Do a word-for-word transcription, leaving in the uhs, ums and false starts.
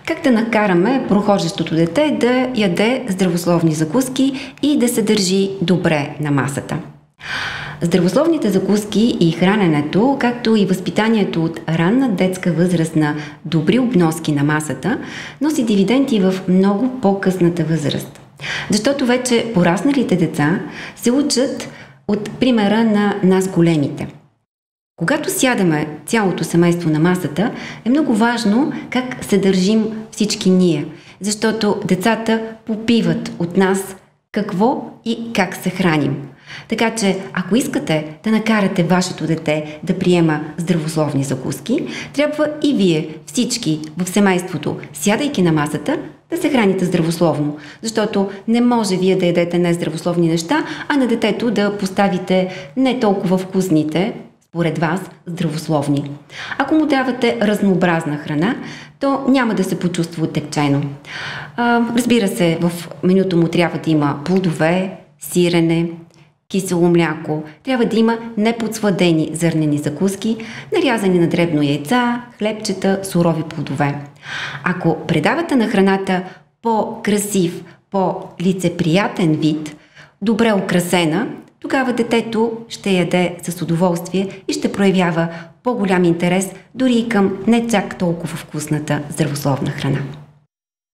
Как да накараме прохождащото дете да яде здравословни закуски и да се държи добре на масата? Здравословните закуски и храненето, както и възпитанието от ранна детска възраст на добри обноски на масата, носи дивиденти в много по-късната възраст. Защото вече порасналите деца се учат от примера на нас големите. Когато сядаме цялото семейство на масата, е много важно как се държим всички ние, защото децата попиват от нас какво и как се храним. Така че, ако искате да накарате вашето дете да приема здравословни закуски, трябва и вие, всички в семейството, сядайки на масата, да се храните здравословно. Защото не може вие да ядете нездравословни неща, а на детето да поставите не толкова вкусните, според вас, здравословни. Ако му давате разнообразна храна, то няма да се почувства отекчено. Разбира се, в менюто му трябва да има плодове, сирене, кисело мляко, трябва да има неподсладени зърнени закуски, нарязани на дребно яйца, хлебчета, сурови плодове. Ако предавате на храната по-красив, по-лицеприятен вид, добре украсена, тогава детето ще яде с удоволствие и ще проявява по-голям интерес дори и към не чак толкова вкусната здравословна храна.